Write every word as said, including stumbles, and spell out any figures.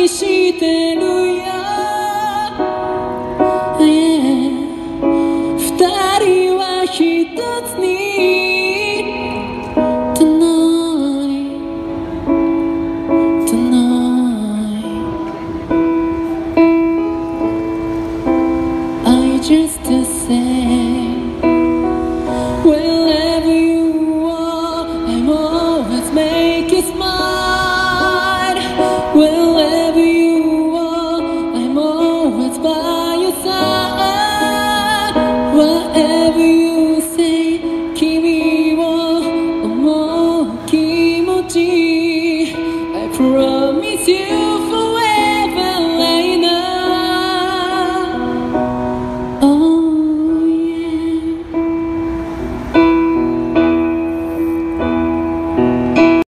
愛してるよ、yeah、二人は一つに Tonight Tonight I just to say wherever you are, I'm always make you smile. Wherever you are, I'm always by your side. Whatever you say, 君を思う気持ち I promise you